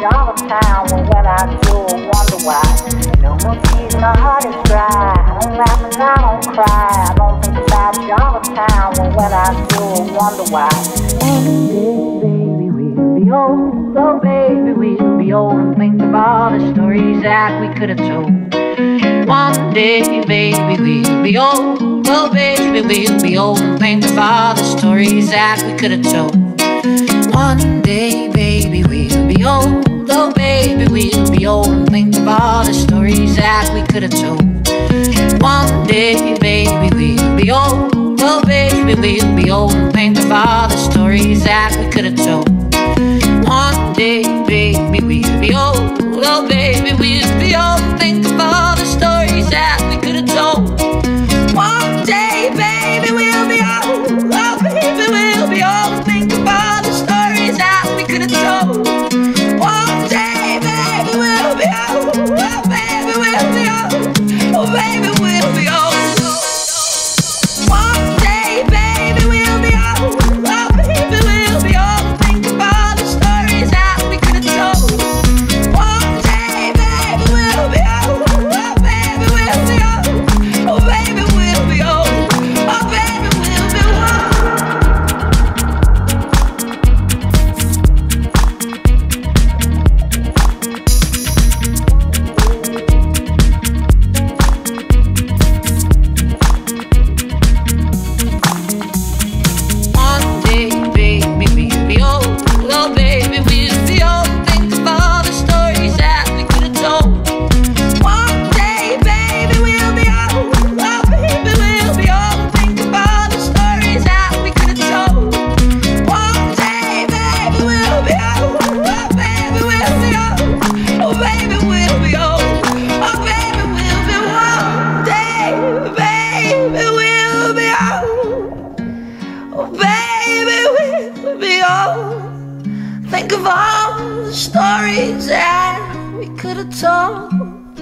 all the time. Well, when I do, I wonder why. No more tears, my heart is dry. I don't laugh and I don't cry. I don't think about you all the time. Well, when I do, I wonder why. One day, baby, we'll be old. Oh, baby, we'll be old and think of all the stories that we could have told. One day, baby, we'll be old. Oh, baby, we'll be old and think of all the stories that we could have told. One day, baby, we'll be old. Oh, baby, we'll be old and think of all the stories that we could have told. One day, baby, we'll be old. Oh, baby, we'll be old and think of all the stories that we could have told. One day, baby, we'll be old. Oh, baby, we'll be old and think of all the stories that we could have told. One day, baby, we'll be old. Oh, baby, we'll be old and think of all the stories that we could have told. One day, baby, we'll be old. Oh, baby, we'll be old. Oh, baby, we'll be old. One day, baby, we'll be old. Oh, baby, we'll be old and think of all the stories that we could have told. One day, baby, we'll be old. Oh, baby, we'll be old. Oh, baby, we'll be old. Oh, baby, we'll be One day, baby, we'll be old. Oh, baby, we'll be old. Think of all the stories that we could have told. One day, baby, we'll be old. Oh, baby, we'll be old. Think of all the stories that we could have told. One day, baby, we'll be old. Oh, baby, we'll be old. Oh, baby, we'll be old. Oh, baby, we'll be one day, baby, we'll be old. Oh, baby, we'll be old. Think of all the stories that we could have told.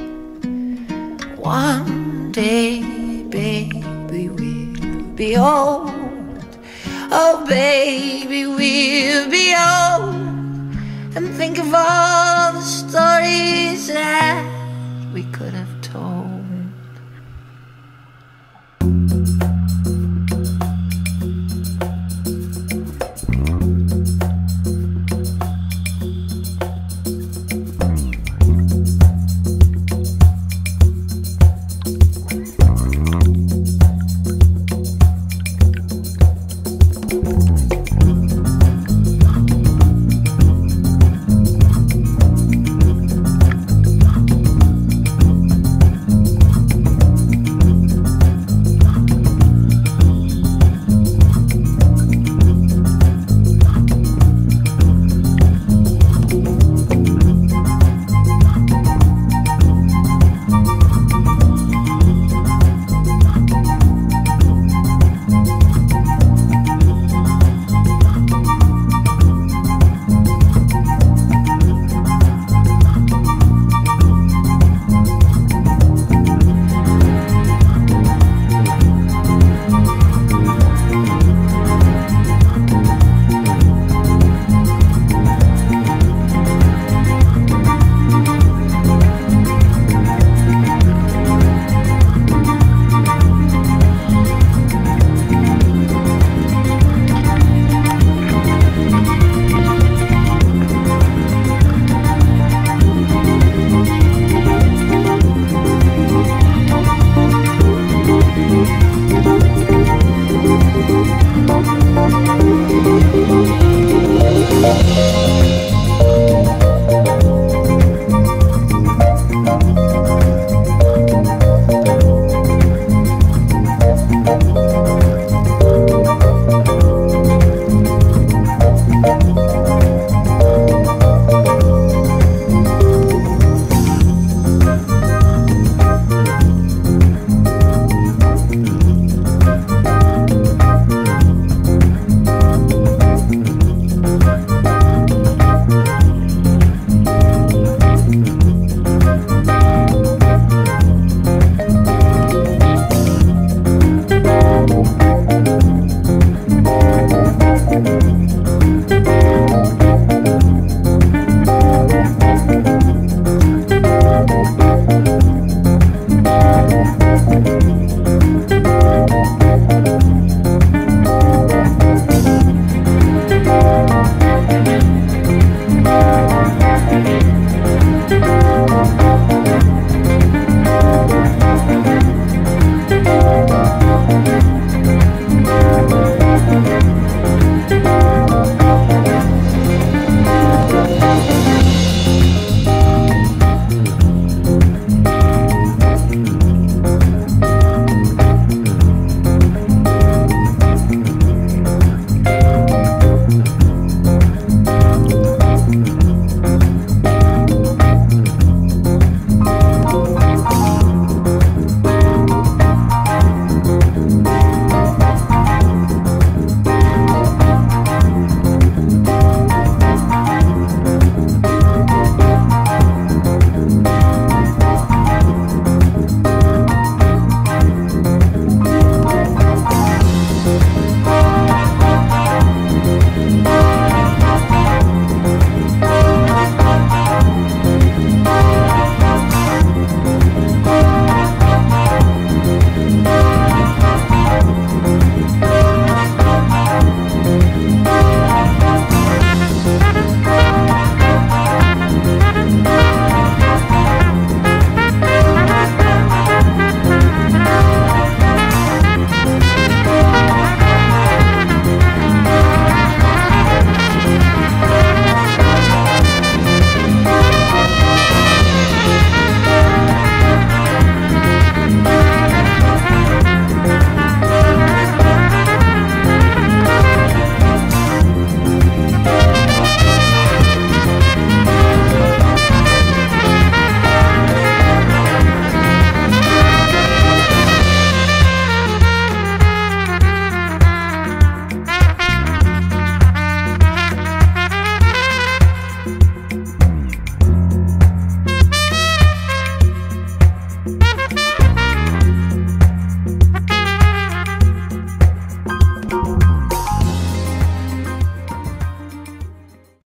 One day, baby, we'll be old. Oh, baby, we'll be old. And think of all the stories that we could have told.